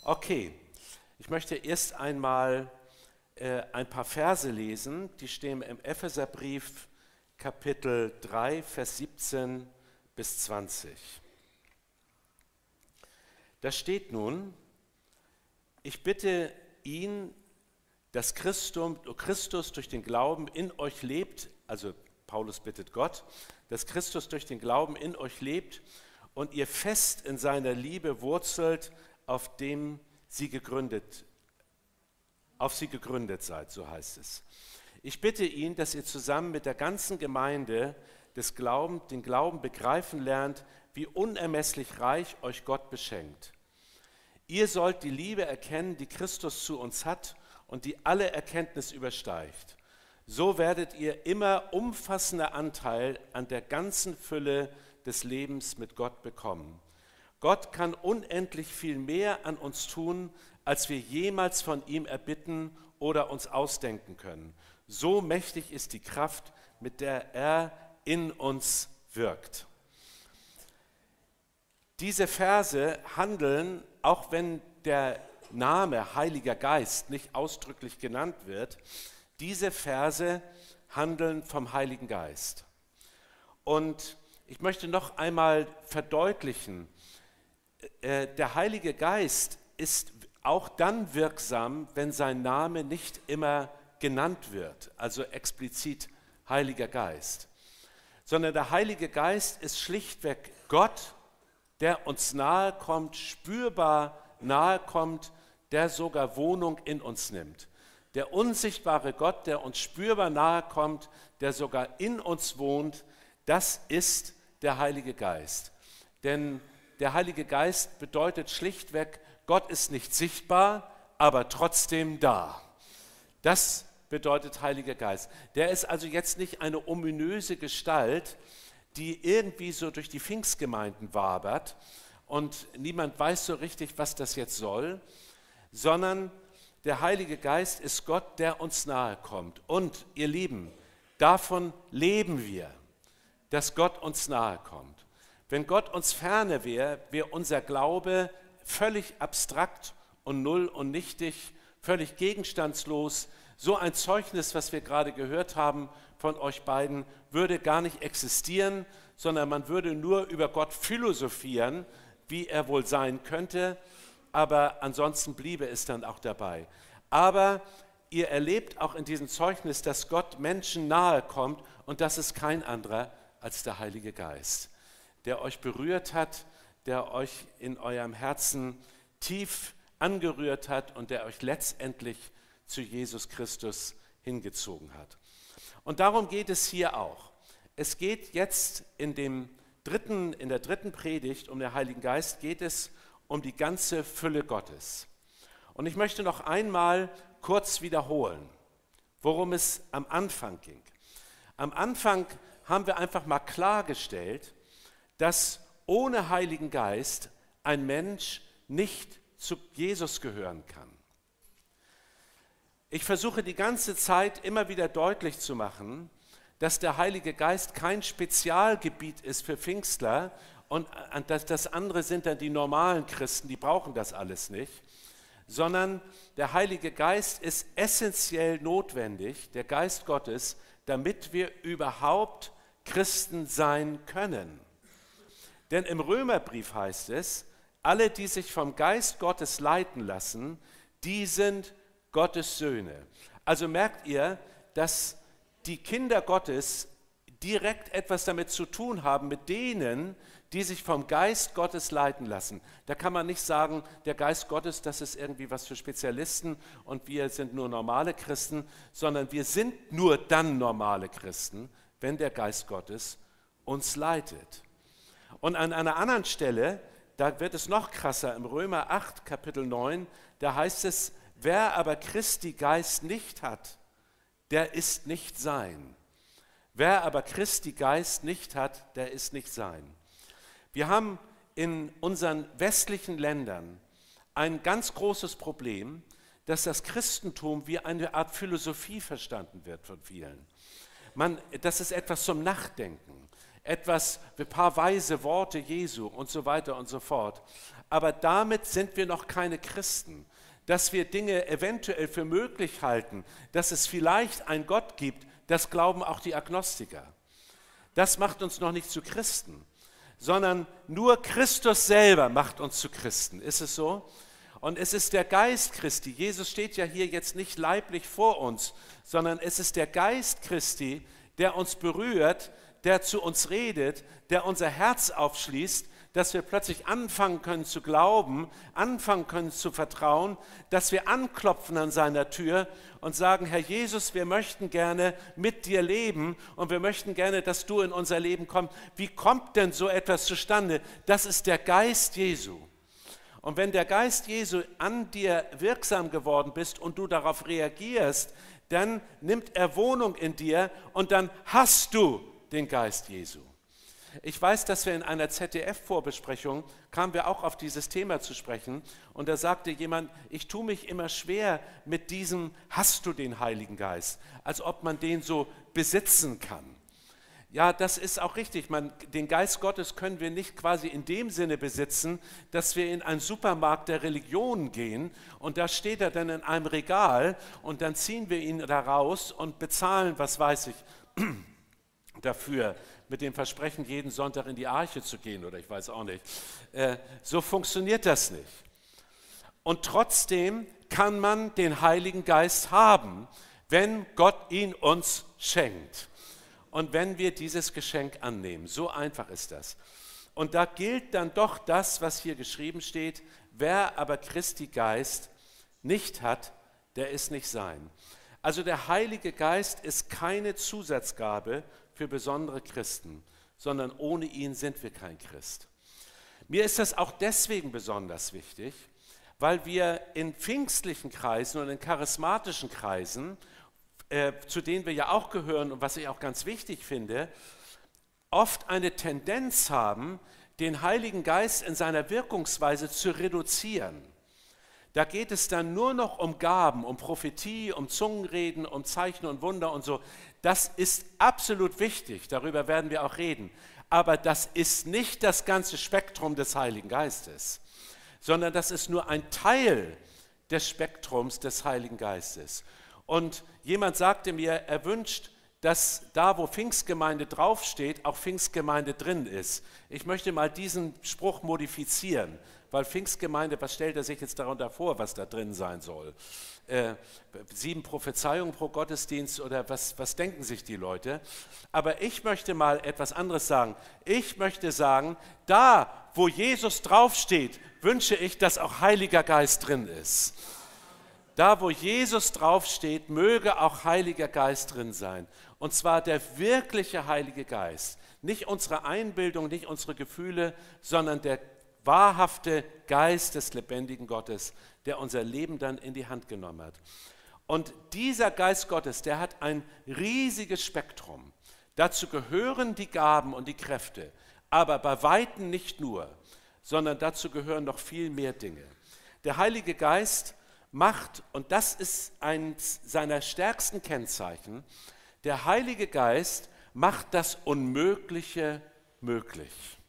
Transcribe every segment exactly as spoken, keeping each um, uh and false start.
Okay, ich möchte erst einmal äh, ein paar Verse lesen, die stehen im Epheserbrief Kapitel drei, Vers siebzehn bis zwanzig. Da steht nun: Ich bitte ihn, dass Christum, Christus durch den Glauben in euch lebt, also Paulus bittet Gott, dass Christus durch den Glauben in euch lebt und ihr fest in seiner Liebe wurzelt, auf dem sie gegründet, auf sie gegründet seid, so heißt es. Ich bitte ihn, dass ihr zusammen mit der ganzen Gemeinde des Glauben, den Glauben begreifen lernt, wie unermesslich reich euch Gott beschenkt. Ihr sollt die Liebe erkennen, die Christus zu uns hat und die alle Erkenntnis übersteigt. So werdet ihr immer umfassender Anteil an der ganzen Fülle des Lebens mit Gott bekommen. Gott kann unendlich viel mehr an uns tun, als wir jemals von ihm erbitten oder uns ausdenken können. So mächtig ist die Kraft, mit der er in uns wirkt. Diese Verse handeln, auch wenn der Name Heiliger Geist nicht ausdrücklich genannt wird, diese Verse handeln vom Heiligen Geist. Und ich möchte noch einmal verdeutlichen, der Heilige Geist ist auch dann wirksam, wenn sein Name nicht immer genannt wird, also explizit Heiliger Geist, sondern der Heilige Geist ist schlichtweg Gott, der uns nahe kommt, spürbar nahe kommt, der sogar Wohnung in uns nimmt. Der unsichtbare Gott, der uns spürbar nahe kommt, der sogar in uns wohnt, das ist der Heilige Geist. Denn der Heilige Geist bedeutet schlichtweg, Gott ist nicht sichtbar, aber trotzdem da. Das bedeutet Heiliger Geist. Der ist also jetzt nicht eine ominöse Gestalt, die irgendwie so durch die Pfingstgemeinden wabert und niemand weiß so richtig, was das jetzt soll, sondern der Heilige Geist ist Gott, der uns nahe kommt. Und ihr Lieben, davon leben wir, dass Gott uns nahe kommt. Wenn Gott uns ferne wäre, wäre unser Glaube völlig abstrakt und null und nichtig, völlig gegenstandslos. So ein Zeugnis, was wir gerade gehört haben von euch beiden, würde gar nicht existieren, sondern man würde nur über Gott philosophieren, wie er wohl sein könnte, aber ansonsten bliebe es dann auch dabei. Aber ihr erlebt auch in diesem Zeugnis, dass Gott Menschen nahe kommt und das ist kein anderer als der Heilige Geist, der euch berührt hat, der euch in eurem Herzen tief angerührt hat und der euch letztendlich zu Jesus Christus hingezogen hat. Und darum geht es hier auch. Es geht jetzt in, dem dritten, in der dritten Predigt um den Heiligen Geist, geht es um die ganze Fülle Gottes. Und ich möchte noch einmal kurz wiederholen, worum es am Anfang ging. Am Anfang haben wir einfach mal klargestellt, dass ohne Heiligen Geist ein Mensch nicht zu Jesus gehören kann. Ich versuche die ganze Zeit immer wieder deutlich zu machen, dass der Heilige Geist kein Spezialgebiet ist für Pfingstler und das, das andere sind dann die normalen Christen, die brauchen das alles nicht, sondern der Heilige Geist ist essentiell notwendig, der Geist Gottes, damit wir überhaupt Christen sein können. Denn im Römerbrief heißt es, alle, die sich vom Geist Gottes leiten lassen, die sind Gottes Söhne. Also merkt ihr, dass die Kinder Gottes direkt etwas damit zu tun haben, mit denen, die sich vom Geist Gottes leiten lassen. Da kann man nicht sagen, der Geist Gottes, das ist irgendwie was für Spezialisten und wir sind nur normale Christen, sondern wir sind nur dann normale Christen, wenn der Geist Gottes uns leitet. Und an einer anderen Stelle, da wird es noch krasser, im Römer acht, Kapitel neun, da heißt es, wer aber Christi Geist nicht hat, der ist nicht sein. Wer aber Christi Geist nicht hat, der ist nicht sein. Wir haben in unseren westlichen Ländern ein ganz großes Problem, dass das Christentum wie eine Art Philosophie verstanden wird von vielen. Man, das ist etwas zum Nachdenken, etwas, ein paar weise Worte Jesu und so weiter und so fort. aber damit sind wir noch keine Christen. Dass wir Dinge eventuell für möglich halten, dass es vielleicht einen Gott gibt, das glauben auch die Agnostiker. Das macht uns noch nicht zu Christen, sondern nur Christus selber macht uns zu Christen. Ist es so? Und es ist der Geist Christi. Jesus steht ja hier jetzt nicht leiblich vor uns, sondern es ist der Geist Christi, der uns berührt, der zu uns redet, der unser Herz aufschließt, dass wir plötzlich anfangen können zu glauben, anfangen können zu vertrauen, dass wir anklopfen an seiner Tür und sagen, Herr Jesus, wir möchten gerne mit dir leben und wir möchten gerne, dass du in unser Leben kommst. Wie kommt denn so etwas zustande? Das ist der Geist Jesu. Und wenn der Geist Jesu an dir wirksam geworden bist und du darauf reagierst, dann nimmt er Wohnung in dir und dann hast du den Geist Jesu. Ich weiß, dass wir in einer Z D F-Vorbesprechung, kamen wir auch auf dieses Thema zu sprechen und da sagte jemand, ich tue mich immer schwer mit diesem, hast du den Heiligen Geist, als ob man den so besitzen kann. Ja, das ist auch richtig. Man, den Geist Gottes können wir nicht quasi in dem Sinne besitzen, dass wir in einen Supermarkt der Religionen gehen und da steht er dann in einem Regal und dann ziehen wir ihn da raus und bezahlen, was weiß ich, dafür, mit dem Versprechen, jeden Sonntag in die Arche zu gehen oder ich weiß auch nicht. Äh, so funktioniert das nicht. Und trotzdem kann man den Heiligen Geist haben, wenn Gott ihn uns schenkt. Und wenn wir dieses Geschenk annehmen, so einfach ist das. Und da gilt dann doch das, was hier geschrieben steht, wer aber Christi Geist nicht hat, der ist nicht sein. Also der Heilige Geist ist keine Zusatzgabe für besondere Christen, sondern ohne ihn sind wir kein Christ. Mir ist das auch deswegen besonders wichtig, weil wir in pfingstlichen Kreisen und in charismatischen Kreisen, äh, zu denen wir ja auch gehören und was ich auch ganz wichtig finde, oft eine Tendenz haben, den Heiligen Geist in seiner Wirkungsweise zu reduzieren. Da geht es dann nur noch um Gaben, um Prophetie, um Zungenreden, um Zeichen und Wunder und so. Das ist absolut wichtig, darüber werden wir auch reden. Aber das ist nicht das ganze Spektrum des Heiligen Geistes, sondern das ist nur ein Teil des Spektrums des Heiligen Geistes. Und jemand sagte mir, er wünscht, dass da, wo Pfingstgemeinde draufsteht, auch Pfingstgemeinde drin ist. Ich möchte mal diesen Spruch modifizieren, weil Pfingstgemeinde, was stellt er sich jetzt darunter vor, was da drin sein soll? Äh, sieben Prophezeiungen pro Gottesdienst oder was, was denken sich die Leute? Aber ich möchte mal etwas anderes sagen. Ich möchte sagen, da, wo Jesus draufsteht, wünsche ich, dass auch Heiliger Geist drin ist. Da, wo Jesus draufsteht, möge auch Heiliger Geist drin sein. Und zwar der wirkliche Heilige Geist. Nicht unsere Einbildung, nicht unsere Gefühle, sondern der wahrhafte Geist des lebendigen Gottes, der unser Leben dann in die Hand genommen hat. Und dieser Geist Gottes, der hat ein riesiges Spektrum. Dazu gehören die Gaben und die Kräfte, aber bei Weitem nicht nur, sondern dazu gehören noch viel mehr Dinge. Der Heilige Geist macht, und das ist eines seiner stärksten Kennzeichen, der Heilige Geist macht das Unmögliche möglich.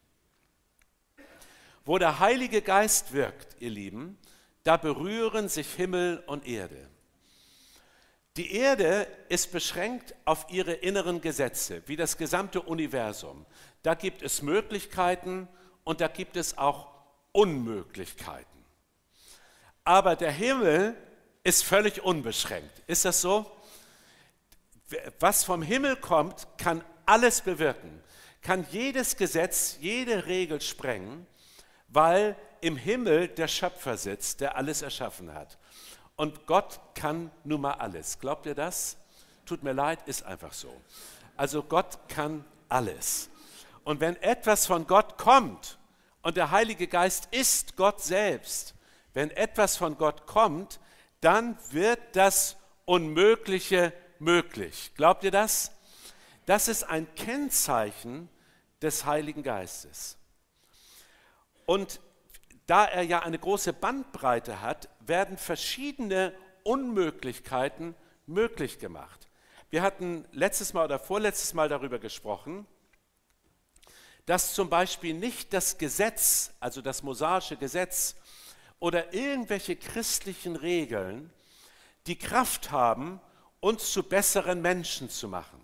Wo der Heilige Geist wirkt, ihr Lieben, da berühren sich Himmel und Erde. Die Erde ist beschränkt auf ihre inneren Gesetze, wie das gesamte Universum. Da gibt es Möglichkeiten und da gibt es auch Unmöglichkeiten. Aber der Himmel ist völlig unbeschränkt. Ist das so? Was vom Himmel kommt, kann alles bewirken, kann jedes Gesetz, jede Regel sprengen, weil im Himmel der Schöpfer sitzt, der alles erschaffen hat. Und Gott kann nun mal alles. Glaubt ihr das? Tut mir leid, ist einfach so. Also Gott kann alles. Und wenn etwas von Gott kommt, und der Heilige Geist ist Gott selbst, wenn etwas von Gott kommt, dann wird das Unmögliche möglich. Glaubt ihr das? Das ist ein Kennzeichen des Heiligen Geistes. Und da er ja eine große Bandbreite hat, werden verschiedene Unmöglichkeiten möglich gemacht. Wir hatten letztes Mal oder vorletztes Mal darüber gesprochen, dass zum Beispiel nicht das Gesetz, also das mosaische Gesetz oder irgendwelche christlichen Regeln die Kraft haben, uns zu besseren Menschen zu machen.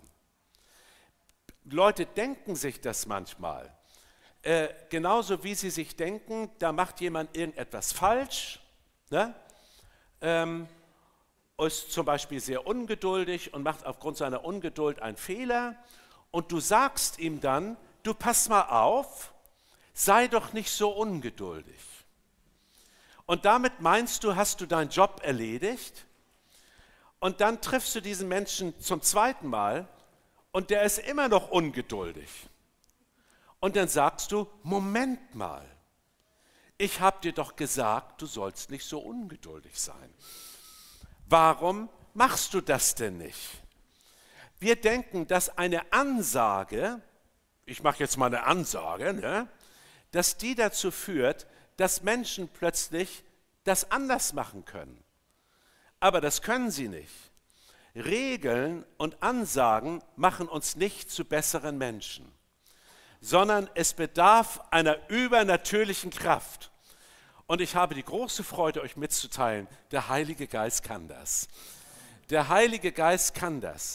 Leute denken sich das manchmal. Äh, genauso wie sie sich denken, da macht jemand irgendetwas falsch, ne? ähm, ist zum Beispiel sehr ungeduldig und macht aufgrund seiner Ungeduld einen Fehler und du sagst ihm dann, du pass mal auf, sei doch nicht so ungeduldig. Und damit meinst du, hast du deinen Job erledigt und dann triffst du diesen Menschen zum zweiten Mal und der ist immer noch ungeduldig. Und dann sagst du, Moment mal, ich habe dir doch gesagt, du sollst nicht so ungeduldig sein. Warum machst du das denn nicht? Wir denken, dass eine Ansage, ich mache jetzt mal eine Ansage, ne, dass die dazu führt, dass Menschen plötzlich das anders machen können. Aber das können sie nicht. Regeln und Ansagen machen uns nicht zu besseren Menschen, sondern es bedarf einer übernatürlichen Kraft. Und ich habe die große Freude, euch mitzuteilen, der Heilige Geist kann das. Der Heilige Geist kann das.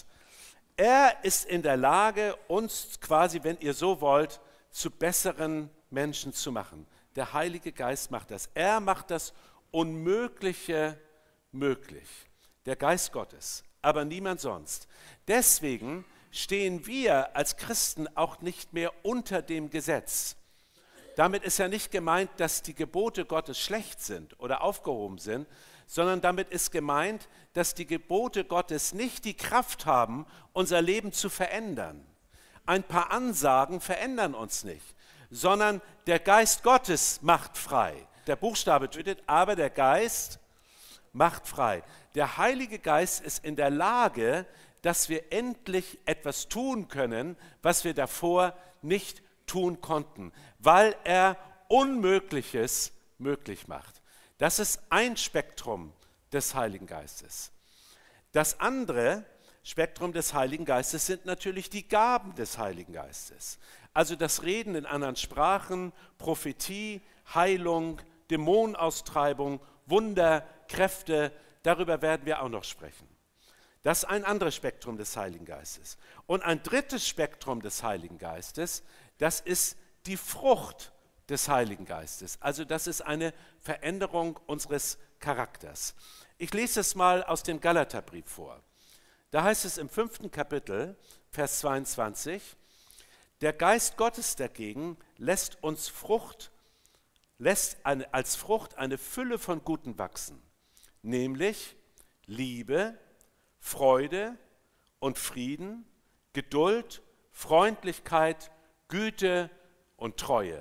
Er ist in der Lage, uns quasi, wenn ihr so wollt, zu besseren Menschen zu machen. Der Heilige Geist macht das. Er macht das Unmögliche möglich. Der Geist Gottes, aber niemand sonst. Deswegen stehen wir als Christen auch nicht mehr unter dem Gesetz. Damit ist ja nicht gemeint, dass die Gebote Gottes schlecht sind oder aufgehoben sind, sondern damit ist gemeint, dass die Gebote Gottes nicht die Kraft haben, unser Leben zu verändern. Ein paar Ansagen verändern uns nicht, sondern der Geist Gottes macht frei. Der Buchstabe tötet, aber der Geist macht frei. Der Heilige Geist ist in der Lage, dass wir endlich etwas tun können, was wir davor nicht tun konnten, weil er Unmögliches möglich macht. Das ist ein Spektrum des Heiligen Geistes. Das andere Spektrum des Heiligen Geistes sind natürlich die Gaben des Heiligen Geistes. Also das Reden in anderen Sprachen, Prophetie, Heilung, Dämonenaustreibung, Wunder, Kräfte, darüber werden wir auch noch sprechen. Das ist ein anderes Spektrum des Heiligen Geistes. Und ein drittes Spektrum des Heiligen Geistes, das ist die Frucht des Heiligen Geistes. Also das ist eine Veränderung unseres Charakters. Ich lese es mal aus dem Galaterbrief vor. Da heißt es im fünften Kapitel, Vers zweiundzwanzig, der Geist Gottes dagegen lässt uns Frucht, lässt eine, als Frucht eine Fülle von Guten wachsen, nämlich Liebe, Freude und Frieden, Geduld, Freundlichkeit, Güte und Treue,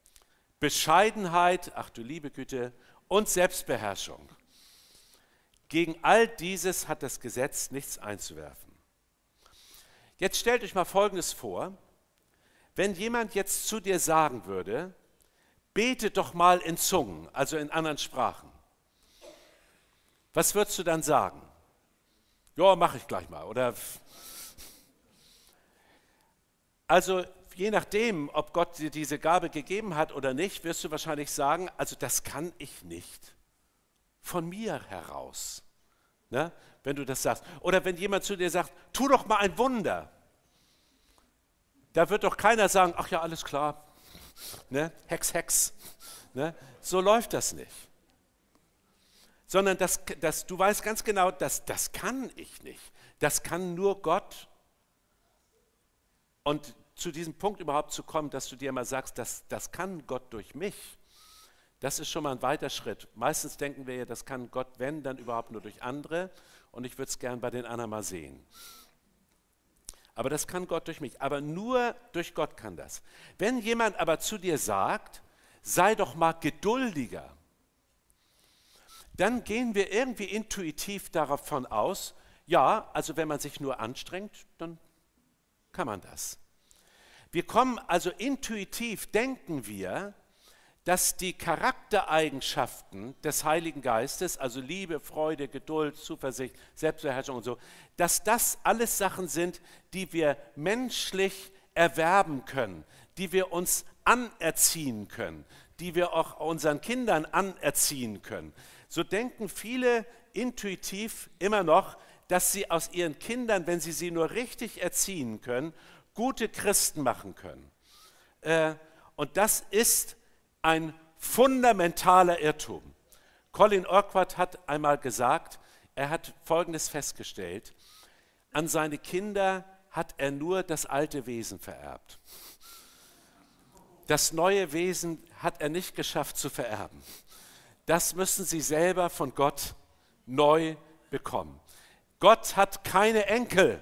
Bescheidenheit, ach du liebe Güte, und Selbstbeherrschung. Gegen all dieses hat das Gesetz nichts einzuwerfen. Jetzt stellt euch mal Folgendes vor, wenn jemand jetzt zu dir sagen würde, bete doch mal in Zungen, also in anderen Sprachen. Was würdest du dann sagen? Ja, mache ich gleich mal. Oder also je nachdem, ob Gott dir diese Gabe gegeben hat oder nicht, wirst du wahrscheinlich sagen, also das kann ich nicht von mir heraus, ne? Wenn du das sagst. Oder wenn jemand zu dir sagt, tu doch mal ein Wunder. Da wird doch keiner sagen, ach ja, alles klar, ne? Hex, Hex. Ne? So läuft das nicht. Sondern das, das, du weißt ganz genau, das, das kann ich nicht. Das kann nur Gott. Und zu diesem Punkt überhaupt zu kommen, dass du dir mal sagst, das, das kann Gott durch mich, das ist schon mal ein weiter Schritt. Meistens denken wir ja, das kann Gott, wenn, dann überhaupt nur durch andere. Und ich würde es gern bei den anderen mal sehen. Aber das kann Gott durch mich. Aber nur durch Gott kann das. Wenn jemand aber zu dir sagt, sei doch mal geduldiger, dann gehen wir irgendwie intuitiv davon aus, ja, also wenn man sich nur anstrengt, dann kann man das. Wir kommen also intuitiv, denken wir, dass die Charaktereigenschaften des Heiligen Geistes, also Liebe, Freude, Geduld, Zuversicht, Selbstbeherrschung und so, dass das alles Sachen sind, die wir menschlich erwerben können, die wir uns anerziehen können, die wir auch unseren Kindern anerziehen können. So denken viele intuitiv immer noch, dass sie aus ihren Kindern, wenn sie sie nur richtig erziehen können, gute Christen machen können. Äh, und das ist ein fundamentaler Irrtum. Colin Urquhart hat einmal gesagt, er hat Folgendes festgestellt: An seine Kinder hat er nur das alte Wesen vererbt. Das neue Wesen hat er nicht geschafft zu vererben. Das müssen sie selber von Gott neu bekommen. Gott hat keine Enkel.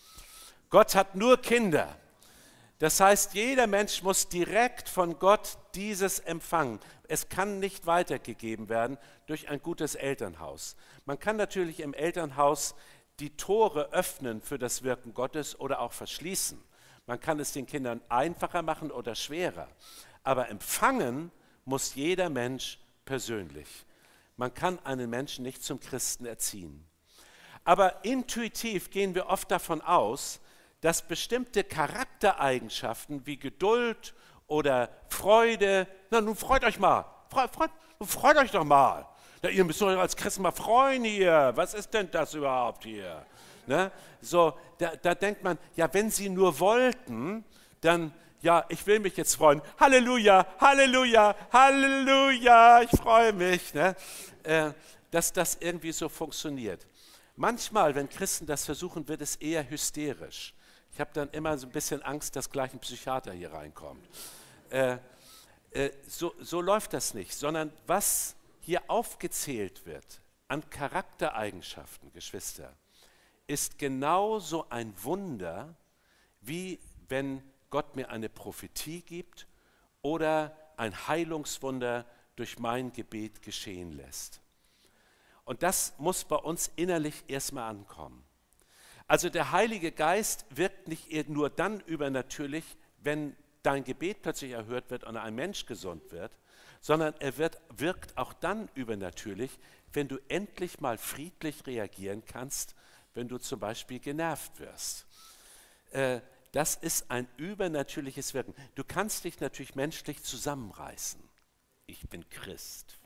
Gott hat nur Kinder. Das heißt, jeder Mensch muss direkt von Gott dieses empfangen. Es kann nicht weitergegeben werden durch ein gutes Elternhaus. Man kann natürlich im Elternhaus die Tore öffnen für das Wirken Gottes oder auch verschließen. Man kann es den Kindern einfacher machen oder schwerer. Aber empfangen muss jeder Mensch persönlich. Man kann einen Menschen nicht zum Christen erziehen. Aber intuitiv gehen wir oft davon aus, dass bestimmte Charaktereigenschaften wie Geduld oder Freude, na nun freut euch mal, freut, freut, freut euch doch mal. Na, ihr müsst euch als Christen mal freuen hier, was ist denn das überhaupt hier? Ne? So, da, da denkt man, ja, wenn sie nur wollten, dann, ja, ich will mich jetzt freuen. Halleluja, Halleluja, Halleluja, ich freue mich. Ne? Äh, dass das irgendwie so funktioniert. Manchmal, wenn Christen das versuchen, wird es eher hysterisch. Ich habe dann immer so ein bisschen Angst, dass gleich ein Psychiater hier reinkommt. Äh, äh, so, so läuft das nicht, sondern was hier aufgezählt wird an Charaktereigenschaften, Geschwister, ist genauso ein Wunder, wie wenn Gott mir eine Prophetie gibt oder ein Heilungswunder durch mein Gebet geschehen lässt. Und das muss bei uns innerlich erstmal ankommen. Also der Heilige Geist wirkt nicht nur dann übernatürlich, wenn dein Gebet plötzlich erhört wird und ein Mensch gesund wird, sondern er wird, wirkt auch dann übernatürlich, wenn du endlich mal friedlich reagieren kannst, wenn du zum Beispiel genervt wirst. Äh, das ist ein übernatürliches Wirken. Du kannst dich natürlich menschlich zusammenreißen. Ich bin Christ.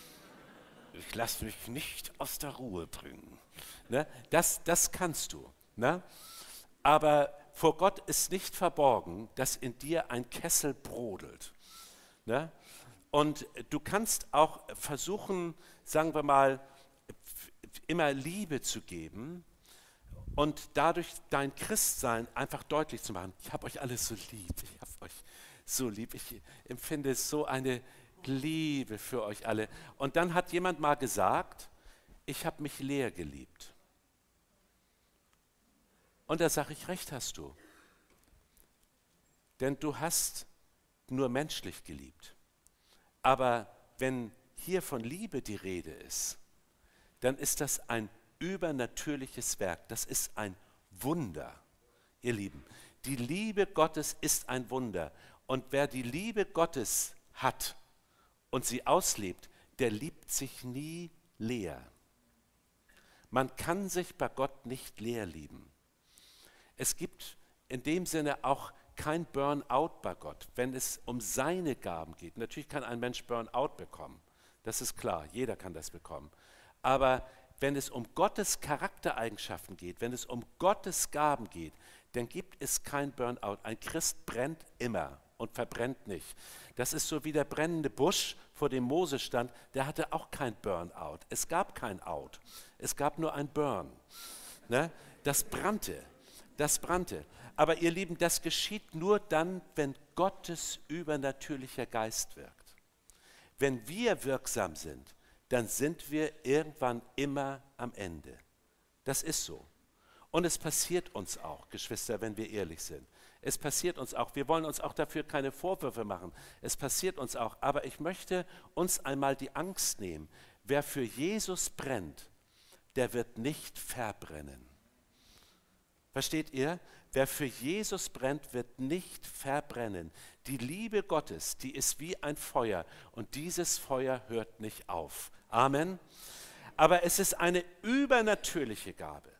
Ich lasse mich nicht aus der Ruhe bringen. Ne? Das, das kannst du. Ne? Aber vor Gott ist nicht verborgen, dass in dir ein Kessel brodelt. Ne? Und du kannst auch versuchen, sagen wir mal, immer Liebe zu geben und dadurch dein Christsein einfach deutlich zu machen. Ich habe euch alle so lieb. Ich habe euch so lieb. Ich empfinde so eine Liebe für euch alle. Und dann hat jemand mal gesagt, ich habe mich leer geliebt. Und da sage ich, recht hast du. Denn du hast nur menschlich geliebt. Aber wenn hier von Liebe die Rede ist, dann ist das ein übernatürliches Werk. Das ist ein Wunder, ihr Lieben. Die Liebe Gottes ist ein Wunder. Und wer die Liebe Gottes hat und sie auslebt, der liebt sich nie leer. Man kann sich bei Gott nicht leer lieben. Es gibt in dem Sinne auch kein Burnout bei Gott, wenn es um seine Gaben geht. Natürlich kann ein Mensch Burnout bekommen, das ist klar, jeder kann das bekommen. Aber wenn es um Gottes Charaktereigenschaften geht, wenn es um Gottes Gaben geht, dann gibt es kein Burnout. Ein Christ brennt immer und verbrennt nicht. Das ist so wie der brennende Busch, vor dem Mose stand, der hatte auch kein Burnout. Es gab kein Out, es gab nur ein Burn. Ne? Das brannte, das brannte. Aber ihr Lieben, das geschieht nur dann, wenn Gottes übernatürlicher Geist wirkt. Wenn wir wirksam sind, dann sind wir irgendwann immer am Ende. Das ist so. Und es passiert uns auch, Geschwister, wenn wir ehrlich sind. Es passiert uns auch. Wir wollen uns auch dafür keine Vorwürfe machen. Es passiert uns auch. Aber ich möchte uns einmal die Angst nehmen. Wer für Jesus brennt, der wird nicht verbrennen. Versteht ihr? Wer für Jesus brennt, wird nicht verbrennen. Die Liebe Gottes, die ist wie ein Feuer und dieses Feuer hört nicht auf. Amen. Aber es ist eine übernatürliche Gabe.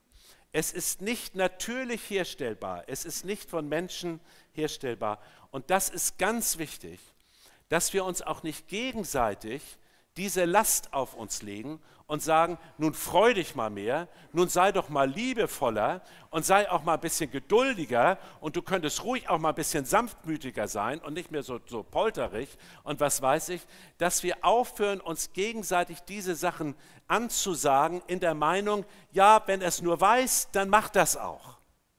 Es ist nicht natürlich herstellbar. Es ist nicht von Menschen herstellbar. Und das ist ganz wichtig, dass wir uns auch nicht gegenseitig diese Last auf uns legen und sagen, nun freu dich mal mehr, nun sei doch mal liebevoller und sei auch mal ein bisschen geduldiger und du könntest ruhig auch mal ein bisschen sanftmütiger sein und nicht mehr so, so polterig und was weiß ich, dass wir aufhören, uns gegenseitig diese Sachen anzusagen in der Meinung, ja, wenn er es nur weiß, dann macht das auch.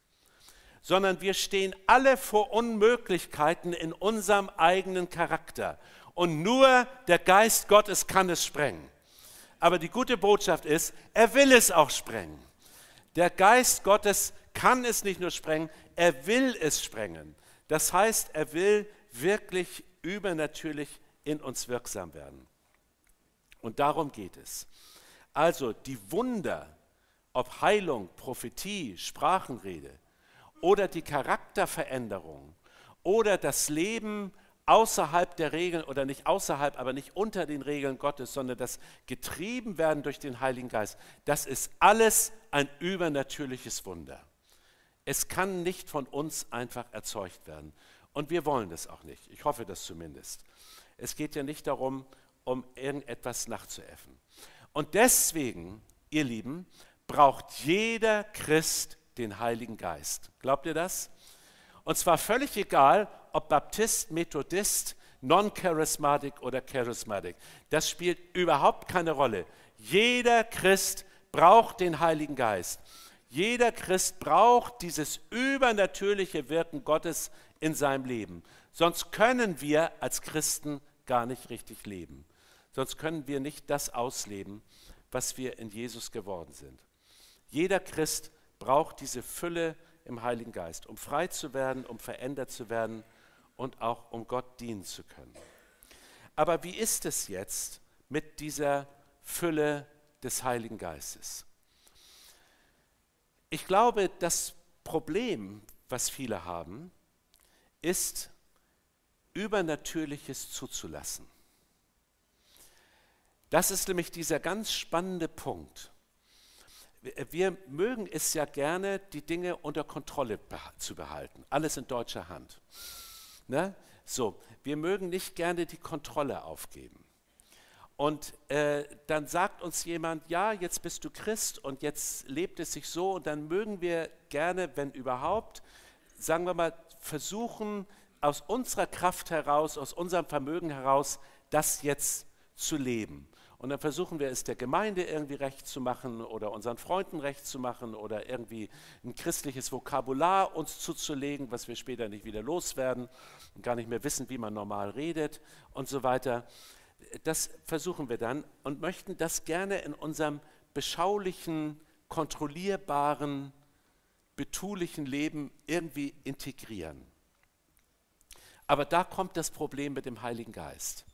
Sondern wir stehen alle vor Unmöglichkeiten in unserem eigenen Charakter. Und nur der Geist Gottes kann es sprengen. Aber die gute Botschaft ist, er will es auch sprengen. Der Geist Gottes kann es nicht nur sprengen, er will es sprengen. Das heißt, er will wirklich übernatürlich in uns wirksam werden. Und darum geht es. Also die Wunder, ob Heilung, Prophetie, Sprachenrede oder die Charakterveränderung oder das Leben außerhalb der Regeln oder nicht außerhalb, aber nicht unter den Regeln Gottes, sondern das getrieben werden durch den Heiligen Geist, das ist alles ein übernatürliches Wunder. Es kann nicht von uns einfach erzeugt werden. Und wir wollen das auch nicht. Ich hoffe das zumindest. Es geht ja nicht darum, um irgendetwas nachzuäffen. Und deswegen, ihr Lieben, braucht jeder Christ den Heiligen Geist. Glaubt ihr das? Und zwar völlig egal, ob Baptist, Methodist, Non-Charismatic oder Charismatic. Das spielt überhaupt keine Rolle. Jeder Christ braucht den Heiligen Geist. Jeder Christ braucht dieses übernatürliche Wirken Gottes in seinem Leben. Sonst können wir als Christen gar nicht richtig leben. Sonst können wir nicht das ausleben, was wir in Jesus geworden sind. Jeder Christ braucht diese Fülle im Heiligen Geist, um frei zu werden, um verändert zu werden und auch um Gott dienen zu können. Aber wie ist es jetzt mit dieser Fülle des Heiligen Geistes? Ich glaube, das Problem, was viele haben, ist, Übernatürliches zuzulassen. Das ist nämlich dieser ganz spannende Punkt. Wir mögen es ja gerne, die Dinge unter Kontrolle zu behalten. Alles in deutscher Hand. Ne? So, wir mögen nicht gerne die Kontrolle aufgeben. Und äh, dann sagt uns jemand, ja, jetzt bist du Christ und jetzt lebt es sich so. Und dann mögen wir gerne, wenn überhaupt, sagen wir mal, versuchen, aus unserer Kraft heraus, aus unserem Vermögen heraus, das jetzt zu leben. Und dann versuchen wir es der Gemeinde irgendwie recht zu machen oder unseren Freunden recht zu machen oder irgendwie ein christliches Vokabular uns zuzulegen, was wir später nicht wieder loswerden und gar nicht mehr wissen, wie man normal redet und so weiter. Das versuchen wir dann und möchten das gerne in unserem beschaulichen, kontrollierbaren, betulichen Leben irgendwie integrieren. Aber da kommt das Problem mit dem Heiligen Geist.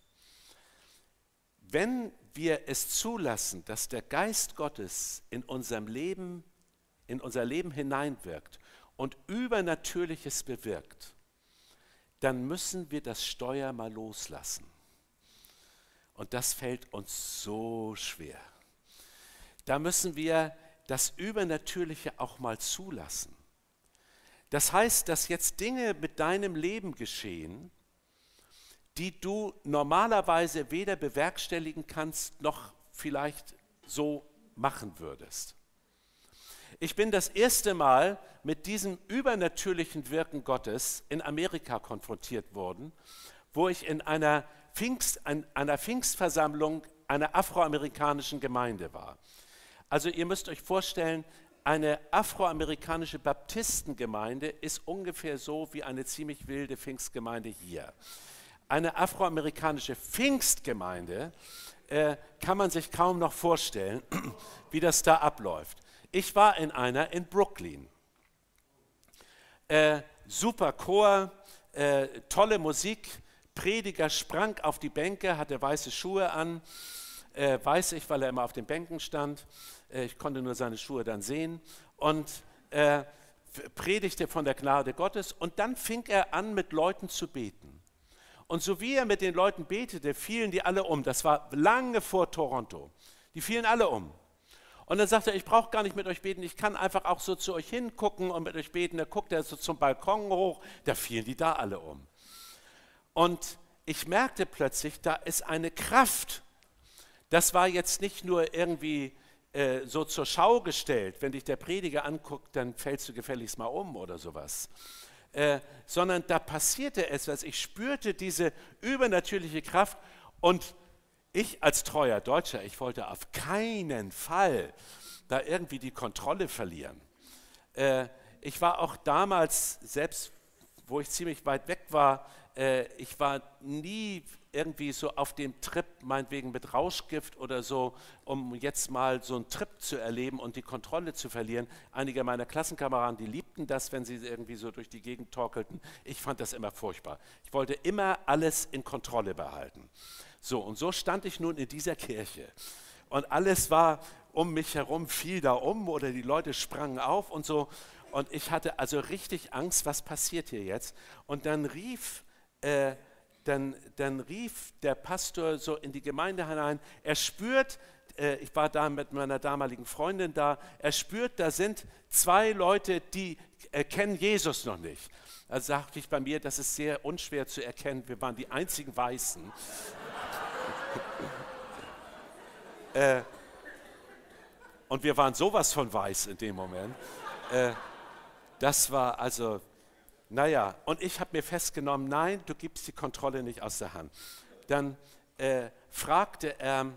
Wenn wir es zulassen, dass der Geist Gottes in unserem Leben, in unser Leben hineinwirkt und Übernatürliches bewirkt, dann müssen wir das Steuer mal loslassen. Und das fällt uns so schwer. Da müssen wir das Übernatürliche auch mal zulassen. Das heißt, dass jetzt Dinge mit deinem Leben geschehen, die du normalerweise weder bewerkstelligen kannst, noch vielleicht so machen würdest. Ich bin das erste Mal mit diesem übernatürlichen Wirken Gottes in Amerika konfrontiert worden, wo ich in einer, Pfingst, einer Pfingstversammlung einer afroamerikanischen Gemeinde war. Also ihr müsst euch vorstellen, eine afroamerikanische Baptistengemeinde ist ungefähr so wie eine ziemlich wilde Pfingstgemeinde hier. Eine afroamerikanische Pfingstgemeinde äh, kann man sich kaum noch vorstellen, wie das da abläuft. Ich war in einer in Brooklyn. Äh, super Chor, äh, tolle Musik, Prediger sprang auf die Bänke, hatte weiße Schuhe an, äh, weiß ich, weil er immer auf den Bänken stand. Äh, ich konnte nur seine Schuhe dann sehen und äh, predigte von der Gnade Gottes und dann fing er an, mit Leuten zu beten. Und so wie er mit den Leuten betete, fielen die alle um. Das war lange vor Toronto. Die fielen alle um. Und dann sagt er, ich brauche gar nicht mit euch beten, ich kann einfach auch so zu euch hingucken und mit euch beten. Da guckt er so zum Balkon hoch, da fielen die da alle um. Und ich merkte plötzlich, da ist eine Kraft. Das war jetzt nicht nur irgendwie äh, so zur Schau gestellt, wenn dich der Prediger anguckt, dann fällst du gefälligst mal um oder sowas. Äh, sondern da passierte etwas, ich spürte diese übernatürliche Kraft und ich als treuer Deutscher, ich wollte auf keinen Fall da irgendwie die Kontrolle verlieren. Äh, ich war auch damals, selbst wo ich ziemlich weit weg war, äh, ich war nie irgendwie so auf dem Trip, meinetwegen mit Rauschgift oder so, um jetzt mal so einen Trip zu erleben und die Kontrolle zu verlieren. Einige meiner Klassenkameraden, die liebten das, wenn sie irgendwie so durch die Gegend torkelten. Ich fand das immer furchtbar. Ich wollte immer alles in Kontrolle behalten. So, und so stand ich nun in dieser Kirche. Und alles war um mich herum, fiel da um oder die Leute sprangen auf und so. Und ich hatte also richtig Angst, was passiert hier jetzt? Und dann rief... Äh, Dann, dann rief der Pastor so in die Gemeinde hinein, er spürt, äh, ich war da mit meiner damaligen Freundin da, er spürt, da sind zwei Leute, die äh, kennen Jesus noch nicht. Da sagte ich bei mir, das ist sehr unschwer zu erkennen, wir waren die einzigen Weißen. äh, und wir waren sowas von weiß in dem Moment. Äh, das war also... Naja, und ich habe mir festgenommen, nein, du gibst die Kontrolle nicht aus der Hand. Dann äh, fragte er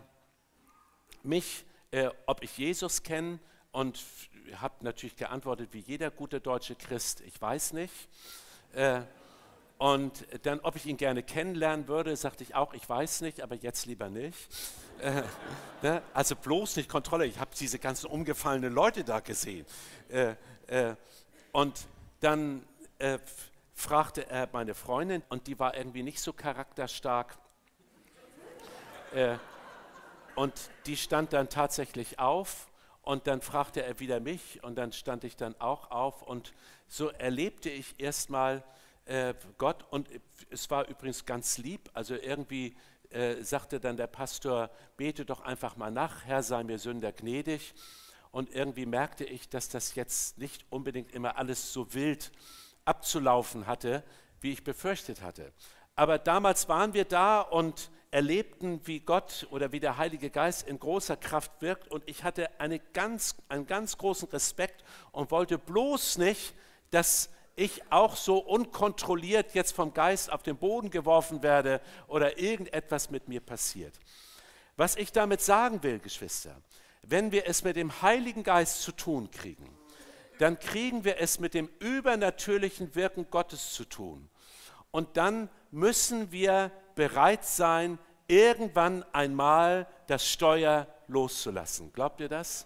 mich, äh, ob ich Jesus kenne und habe natürlich geantwortet, wie jeder gute deutsche Christ, ich weiß nicht. Äh, und dann, ob ich ihn gerne kennenlernen würde, sagte ich auch, ich weiß nicht, aber jetzt lieber nicht. Äh, ne? Also bloß nicht Kontrolle, ich habe diese ganzen umgefallenen Leute da gesehen. Äh, äh, und dann... Äh, fragte er meine Freundin und die war irgendwie nicht so charakterstark. Äh, und die stand dann tatsächlich auf und dann fragte er wieder mich und dann stand ich dann auch auf und so erlebte ich erstmal äh, Gott und es war übrigens ganz lieb, also irgendwie äh, sagte dann der Pastor, bete doch einfach mal nach, Herr sei mir Sünder gnädig und irgendwie merkte ich, dass das jetzt nicht unbedingt immer alles so wild abzulaufen hatte, wie ich befürchtet hatte. Aber damals waren wir da und erlebten, wie Gott oder wie der Heilige Geist in großer Kraft wirkt und ich hatte eine ganz, einen ganz großen Respekt und wollte bloß nicht, dass ich auch so unkontrolliert jetzt vom Geist auf den Boden geworfen werde oder irgendetwas mit mir passiert. Was ich damit sagen will, Geschwister, wenn wir es mit dem Heiligen Geist zu tun kriegen, dann kriegen wir es mit dem übernatürlichen Wirken Gottes zu tun. Und dann müssen wir bereit sein, irgendwann einmal das Steuer loszulassen. Glaubt ihr das?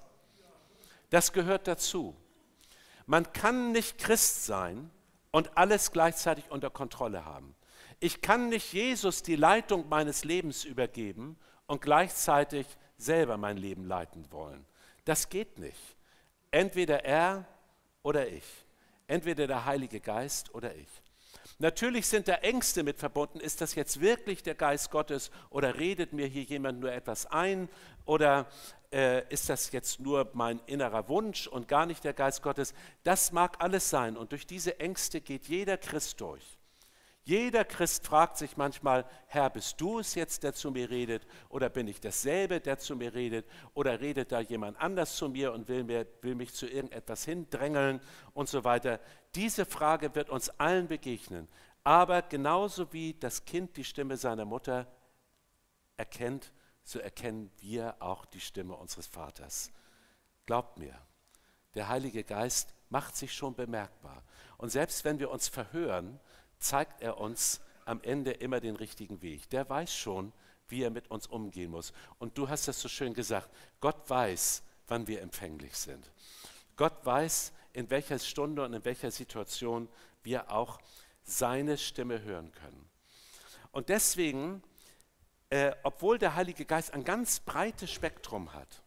Das gehört dazu. Man kann nicht Christ sein und alles gleichzeitig unter Kontrolle haben. Ich kann nicht Jesus die Leitung meines Lebens übergeben und gleichzeitig selber mein Leben leiten wollen. Das geht nicht. Entweder er oder ich. Entweder der Heilige Geist oder ich. Natürlich sind da Ängste mit verbunden. Ist das jetzt wirklich der Geist Gottes oder redet mir hier jemand nur etwas ein oder äh, ist das jetzt nur mein innerer Wunsch und gar nicht der Geist Gottes? Das mag alles sein und durch diese Ängste geht jeder Christ durch. Jeder Christ fragt sich manchmal, Herr, bist du es jetzt, der zu mir redet? Oder bin ich dasselbe, der zu mir redet? Oder redet da jemand anders zu mir und will, mir, will mich zu irgendetwas hindrängeln und so weiter? Diese Frage wird uns allen begegnen. Aber genauso wie das Kind die Stimme seiner Mutter erkennt, so erkennen wir auch die Stimme unseres Vaters. Glaubt mir, der Heilige Geist macht sich schon bemerkbar. Und selbst wenn wir uns verhören, zeigt er uns am Ende immer den richtigen Weg. Der weiß schon, wie er mit uns umgehen muss. Und du hast das so schön gesagt, Gott weiß, wann wir empfänglich sind. Gott weiß, in welcher Stunde und in welcher Situation wir auch seine Stimme hören können. Und deswegen, äh, obwohl der Heilige Geist ein ganz breites Spektrum hat,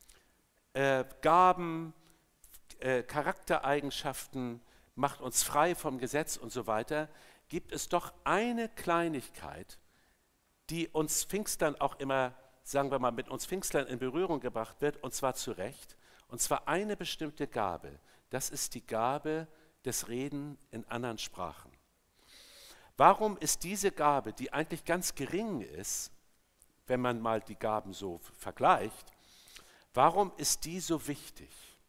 äh, Gaben, äh, Charaktereigenschaften, macht uns frei vom Gesetz und so weiter, gibt es doch eine Kleinigkeit, die uns Pfingstern auch immer sagen wir mal, mit uns Pfingstlern in Berührung gebracht wird, und zwar zu Recht, und zwar eine bestimmte Gabe. Das ist die Gabe des Reden in anderen Sprachen. Warum ist diese Gabe, die eigentlich ganz gering ist, wenn man mal die Gaben so vergleicht, warum ist die so wichtig?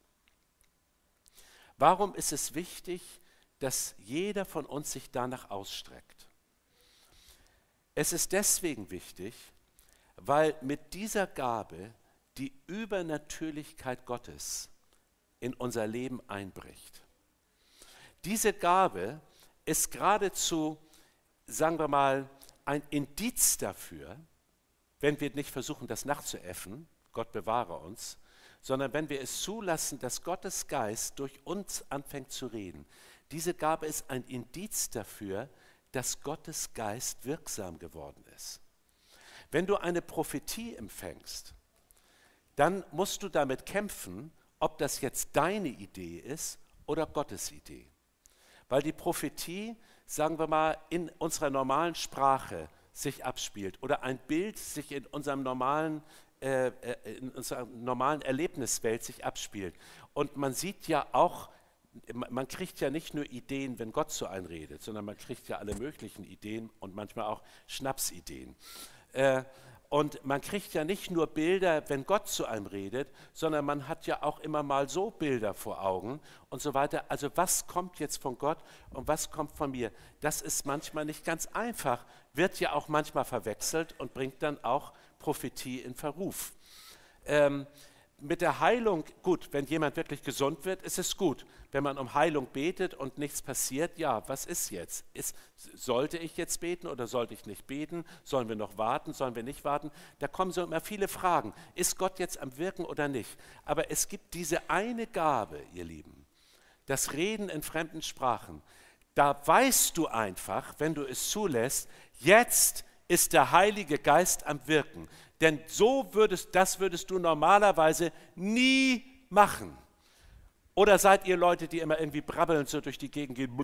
Warum ist es wichtig, dass jeder von uns sich danach ausstreckt? Es ist deswegen wichtig, weil mit dieser Gabe die Übernatürlichkeit Gottes in unser Leben einbricht. Diese Gabe ist geradezu, sagen wir mal, ein Indiz dafür, wenn wir nicht versuchen, das nachzuäffen, Gott bewahre uns, sondern wenn wir es zulassen, dass Gottes Geist durch uns anfängt zu reden. Diese Gabe ist ein Indiz dafür, dass Gottes Geist wirksam geworden ist. Wenn du eine Prophetie empfängst, dann musst du damit kämpfen, ob das jetzt deine Idee ist oder Gottes Idee. Weil die Prophetie, sagen wir mal, in unserer normalen Sprache sich abspielt oder ein Bild sich in unserem normalen, äh, in unserer normalen Erlebniswelt sich abspielt. Und man sieht ja auch, man kriegt ja nicht nur Ideen, wenn Gott zu einem redet, sondern man kriegt ja alle möglichen Ideen und manchmal auch Schnapsideen. Äh, Und man kriegt ja nicht nur Bilder, wenn Gott zu einem redet, sondern man hat ja auch immer mal so Bilder vor Augen und so weiter. Also was kommt jetzt von Gott und was kommt von mir? Das ist manchmal nicht ganz einfach, wird ja auch manchmal verwechselt und bringt dann auch Prophetie in Verruf. Ähm, mit der Heilung, gut, wenn jemand wirklich gesund wird, ist es gut. Wenn man um Heilung betet und nichts passiert, ja, was ist jetzt? Ist, sollte ich jetzt beten oder sollte ich nicht beten? Sollen wir noch warten? Sollen wir nicht warten? Da kommen so immer viele Fragen. Ist Gott jetzt am Wirken oder nicht? Aber es gibt diese eine Gabe, ihr Lieben, das Reden in fremden Sprachen. Da weißt du einfach, wenn du es zulässt, jetzt ist der Heilige Geist am Wirken. Denn so würdest, das würdest du normalerweise nie machen. Oder seid ihr Leute, die immer irgendwie brabbelnd so durch die Gegend gehen?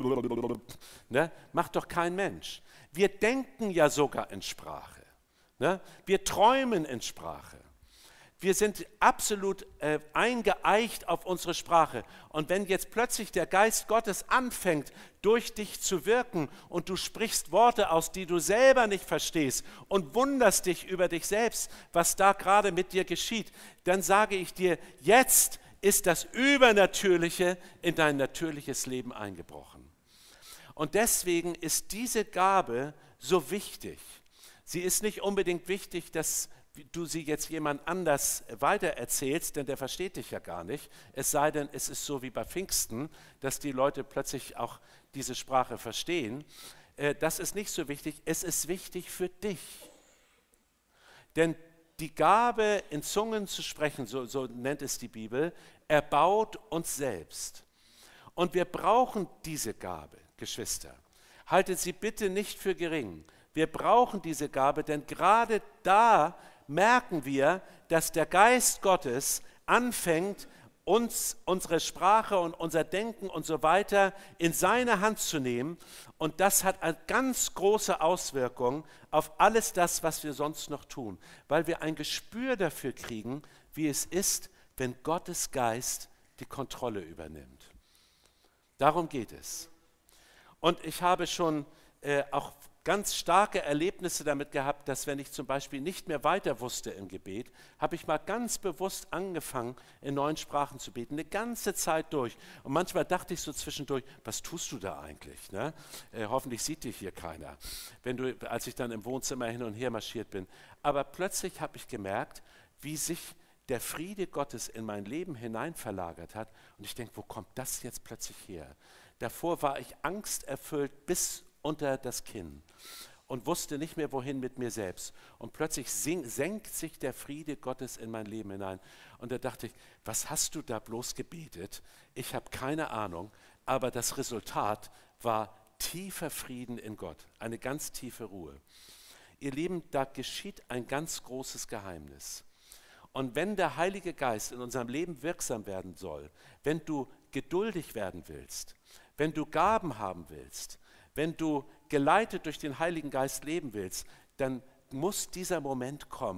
Ne? Macht doch kein Mensch. Wir denken ja sogar in Sprache. Ne? Wir träumen in Sprache. Wir sind absolut äh, eingeeicht auf unsere Sprache. Und wenn jetzt plötzlich der Geist Gottes anfängt, durch dich zu wirken und du sprichst Worte aus, die du selber nicht verstehst und wunderst dich über dich selbst, was da gerade mit dir geschieht, dann sage ich dir, jetzt ist das Übernatürliche in dein natürliches Leben eingebrochen. Und deswegen ist diese Gabe so wichtig. Sie ist nicht unbedingt wichtig, dass du sie jetzt jemand anders weitererzählst, denn der versteht dich ja gar nicht. Es sei denn, es ist so wie bei Pfingsten, dass die Leute plötzlich auch diese Sprache verstehen. Das ist nicht so wichtig. Es ist wichtig für dich. Denn die Gabe, in Zungen zu sprechen, so, so nennt es die Bibel, erbaut uns selbst. Und wir brauchen diese Gabe, Geschwister. Haltet sie bitte nicht für gering. Wir brauchen diese Gabe, denn gerade da merken wir, dass der Geist Gottes anfängt, uns, unsere Sprache und unser Denken und so weiter in seine Hand zu nehmen. Und das hat eine ganz große Auswirkung auf alles das, was wir sonst noch tun, weil wir ein Gespür dafür kriegen, wie es ist, wenn Gottes Geist die Kontrolle übernimmt. Darum geht es. Und ich habe schon äh, auch ganz starke Erlebnisse damit gehabt, dass wenn ich zum Beispiel nicht mehr weiter wusste im Gebet, habe ich mal ganz bewusst angefangen, in neuen Sprachen zu beten, eine ganze Zeit durch. Und manchmal dachte ich so zwischendurch, was tust du da eigentlich? Ne? Äh, hoffentlich sieht dich hier keiner, wenn du, als ich dann im Wohnzimmer hin und her marschiert bin. Aber plötzlich habe ich gemerkt, wie sich der Friede Gottes in mein Leben hinein verlagert hat. Und ich denke, wo kommt das jetzt plötzlich her? Davor war ich angsterfüllt bis unter das Kinn und wusste nicht mehr, wohin mit mir selbst. Und plötzlich sing, senkt sich der Friede Gottes in mein Leben hinein. Und da dachte ich, was hast du da bloß gebetet? Ich habe keine Ahnung, aber das Resultat war tiefer Frieden in Gott, eine ganz tiefe Ruhe. Ihr Lieben, da geschieht ein ganz großes Geheimnis. Und wenn der Heilige Geist in unserem Leben wirksam werden soll, wenn du geduldig werden willst, wenn du Gaben haben willst, wenn du geleitet durch den Heiligen Geist leben willst, dann muss dieser Moment kommen,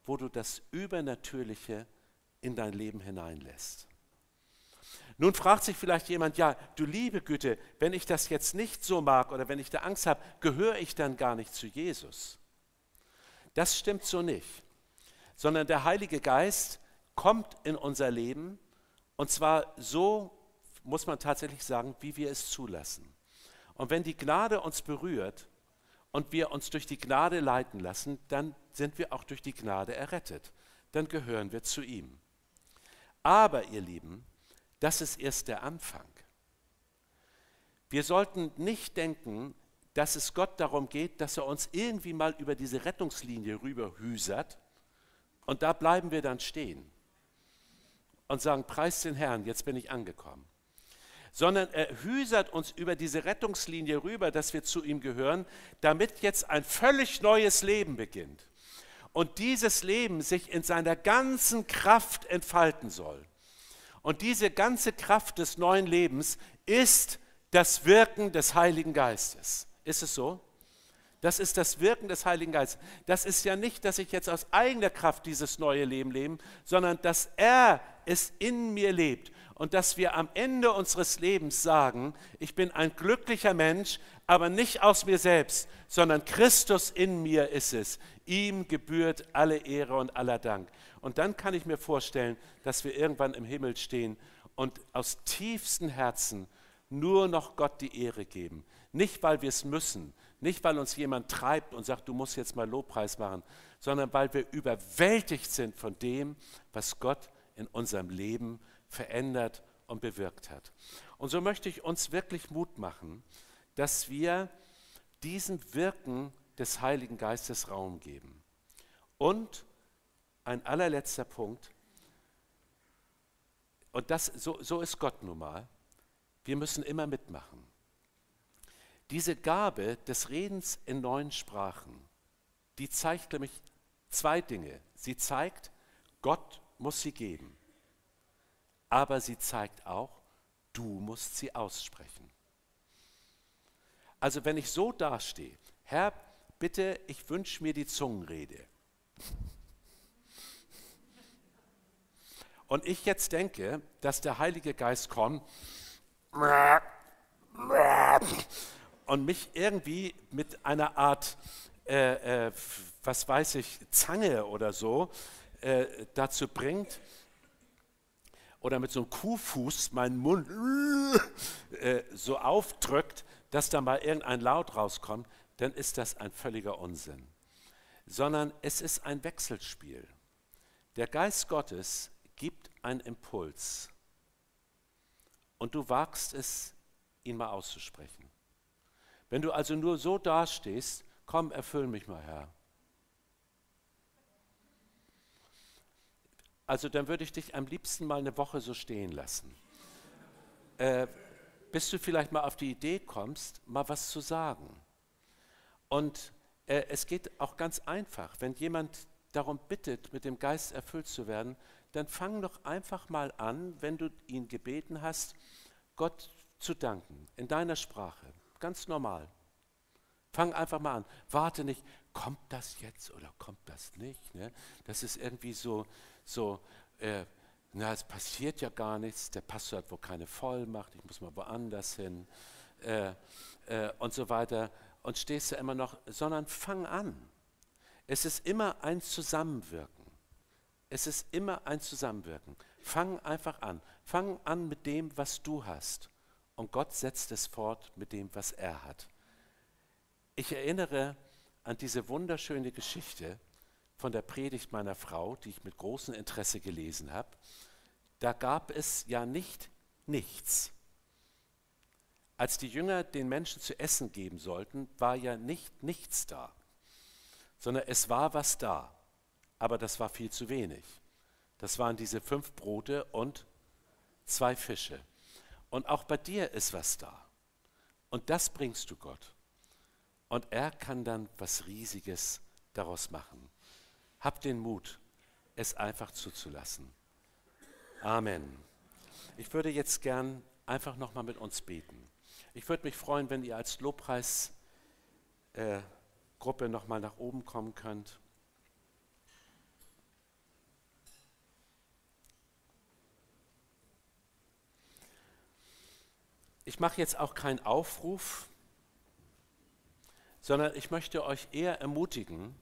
wo du das Übernatürliche in dein Leben hineinlässt. Nun fragt sich vielleicht jemand, ja, du liebe Güte, wenn ich das jetzt nicht so mag oder wenn ich da Angst habe, gehöre ich dann gar nicht zu Jesus? Das stimmt so nicht, sondern der Heilige Geist kommt in unser Leben und zwar so, muss man tatsächlich sagen, wie wir es zulassen. Und wenn die Gnade uns berührt und wir uns durch die Gnade leiten lassen, dann sind wir auch durch die Gnade errettet. Dann gehören wir zu ihm. Aber, ihr Lieben, das ist erst der Anfang. Wir sollten nicht denken, dass es Gott darum geht, dass er uns irgendwie mal über diese Rettungslinie rüberhüsert und da bleiben wir dann stehen und sagen, preis den Herrn, jetzt bin ich angekommen. Sondern er hüsert uns über diese Rettungslinie rüber, dass wir zu ihm gehören, damit jetzt ein völlig neues Leben beginnt. Und dieses Leben sich in seiner ganzen Kraft entfalten soll. Und diese ganze Kraft des neuen Lebens ist das Wirken des Heiligen Geistes. Ist es so? Das ist das Wirken des Heiligen Geistes. Das ist ja nicht, dass ich jetzt aus eigener Kraft dieses neue Leben lebe, sondern dass er es in mir lebt und dass wir am Ende unseres Lebens sagen, ich bin ein glücklicher Mensch, aber nicht aus mir selbst, sondern Christus in mir ist es. Ihm gebührt alle Ehre und aller Dank. Und dann kann ich mir vorstellen, dass wir irgendwann im Himmel stehen und aus tiefstem Herzen nur noch Gott die Ehre geben. Nicht, weil wir es müssen, nicht, weil uns jemand treibt und sagt, du musst jetzt mal Lobpreis machen, sondern weil wir überwältigt sind von dem, was Gott in unserem Leben verändert und bewirkt hat. Und so möchte ich uns wirklich Mut machen, dass wir diesem Wirken des Heiligen Geistes Raum geben. Und ein allerletzter Punkt, und das, so, so ist Gott nun mal, wir müssen immer mitmachen. Diese Gabe des Redens in neuen Sprachen, die zeigt nämlich zwei Dinge. Sie zeigt, Gott muss sie geben, aber sie zeigt auch, du musst sie aussprechen. Also wenn ich so dastehe, Herr, bitte, ich wünsche mir die Zungenrede. Und ich jetzt denke, dass der Heilige Geist kommt und mich irgendwie mit einer Art, äh, äh, was weiß ich, Zange oder so äh, dazu bringt, oder mit so einem Kuhfuß meinen Mund äh, so aufdrückt, dass da mal irgendein Laut rauskommt, dann ist das ein völliger Unsinn. Sondern es ist ein Wechselspiel. Der Geist Gottes gibt einen Impuls und du wagst es, ihn mal auszusprechen. Wenn du also nur so dastehst, komm, erfüll mich mal, Herr. Also dann würde ich dich am liebsten mal eine Woche so stehen lassen. Äh, bis du vielleicht mal auf die Idee kommst, mal was zu sagen. Und äh, es geht auch ganz einfach, wenn jemand darum bittet, mit dem Geist erfüllt zu werden, dann fang doch einfach mal an, wenn du ihn gebeten hast, Gott zu danken, in deiner Sprache, ganz normal. Fang einfach mal an. Warte nicht, kommt das jetzt oder kommt das nicht? Ne? Das ist irgendwie so, so äh, na, es passiert ja gar nichts, der Pastor hat wohl keine Vollmacht, ich muss mal woanders hin äh, äh, und so weiter. Und stehst du immer noch, sondern fang an. Es ist immer ein Zusammenwirken. Es ist immer ein Zusammenwirken. Fang einfach an. Fang an mit dem, was du hast. Und Gott setzt es fort mit dem, was er hat. Ich erinnere an diese wunderschöne Geschichte von der Predigt meiner Frau, die ich mit großem Interesse gelesen habe. Da gab es ja nicht nichts. Als die Jünger den Menschen zu essen geben sollten, war ja nicht nichts da, sondern es war was da. Aber das war viel zu wenig. Das waren diese fünf Brote und zwei Fische. Und auch bei dir ist was da. Und das bringst du Gott. Und er kann dann was Riesiges daraus machen. Hab den Mut, es einfach zuzulassen. Amen. Ich würde jetzt gern einfach nochmal mit uns beten. Ich würde mich freuen, wenn ihr als Lobpreisgruppe äh, nochmal nach oben kommen könnt. Ich mache jetzt auch keinen Aufruf, sondern ich möchte euch eher ermutigen,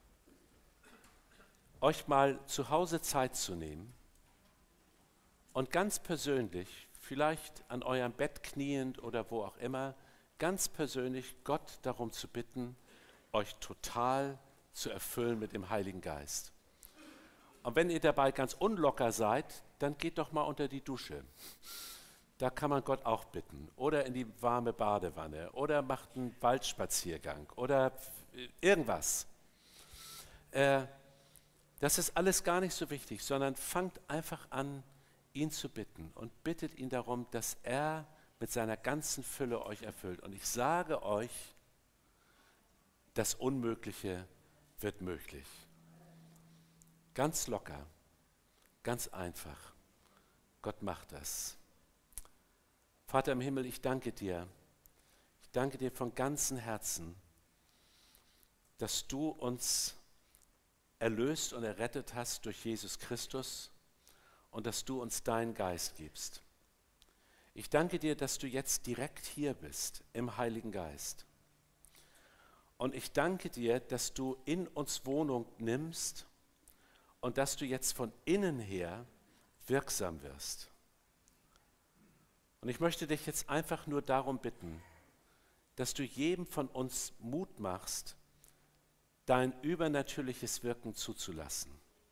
euch mal zu Hause Zeit zu nehmen und ganz persönlich, vielleicht an eurem Bett kniend oder wo auch immer, ganz persönlich Gott darum zu bitten, euch total zu erfüllen mit dem Heiligen Geist. Und wenn ihr dabei ganz unlocker seid, dann geht doch mal unter die Dusche. Da kann man Gott auch bitten. Oder in die warme Badewanne. Oder macht einen Waldspaziergang. Oder irgendwas. Äh, das ist alles gar nicht so wichtig, sondern fangt einfach an, ihn zu bitten. Und bittet ihn darum, dass er mit seiner ganzen Fülle euch erfüllt. Und ich sage euch, das Unmögliche wird möglich. Ganz locker, ganz einfach. Gott macht das. Vater im Himmel, ich danke dir. Ich danke dir von ganzem Herzen, dass du uns erlöst und errettet hast durch Jesus Christus und dass du uns deinen Geist gibst. Ich danke dir, dass du jetzt direkt hier bist im Heiligen Geist. Und ich danke dir, dass du in uns Wohnung nimmst und dass du jetzt von innen her wirksam wirst. Und ich möchte dich jetzt einfach nur darum bitten, dass du jedem von uns Mut machst, dein übernatürliches Wirken zuzulassen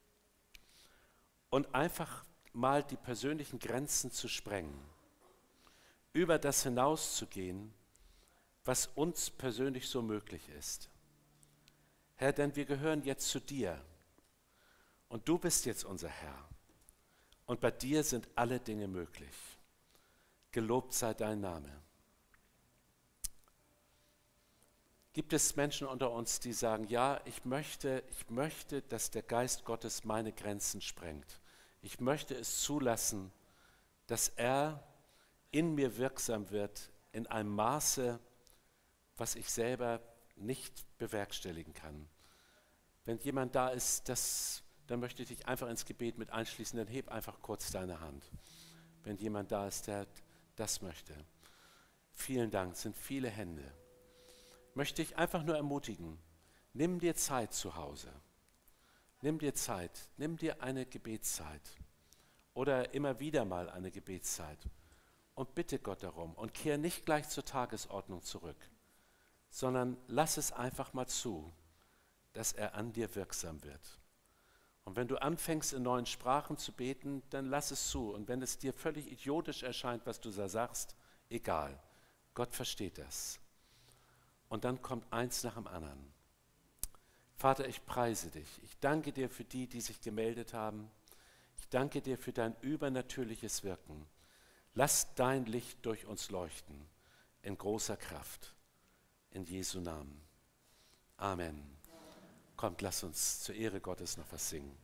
und einfach mal die persönlichen Grenzen zu sprengen, über das hinauszugehen, was uns persönlich so möglich ist. Herr, denn wir gehören jetzt zu dir und du bist jetzt unser Herr und bei dir sind alle Dinge möglich. Gelobt sei dein Name. Gibt es Menschen unter uns, die sagen, ja, ich möchte, ich möchte, dass der Geist Gottes meine Grenzen sprengt. Ich möchte es zulassen, dass er in mir wirksam wird, in einem Maße, was ich selber nicht bewerkstelligen kann. Wenn jemand da ist, das, dann möchte ich dich einfach ins Gebet mit einschließen, dann heb einfach kurz deine Hand. Wenn jemand da ist, der das möchte. Vielen Dank, es sind viele Hände. Möchte ich einfach nur ermutigen, nimm dir Zeit zu Hause. Nimm dir Zeit, nimm dir eine Gebetszeit oder immer wieder mal eine Gebetszeit und bitte Gott darum und kehr nicht gleich zur Tagesordnung zurück, sondern lass es einfach mal zu, dass er an dir wirksam wird. Und wenn du anfängst, in neuen Sprachen zu beten, dann lass es zu. Und wenn es dir völlig idiotisch erscheint, was du da sagst, egal, Gott versteht das. Und dann kommt eins nach dem anderen. Vater, ich preise dich. Ich danke dir für die, die sich gemeldet haben. Ich danke dir für dein übernatürliches Wirken. Lass dein Licht durch uns leuchten, in großer Kraft. In Jesu Namen. Amen. Kommt, lass uns zur Ehre Gottes noch was singen.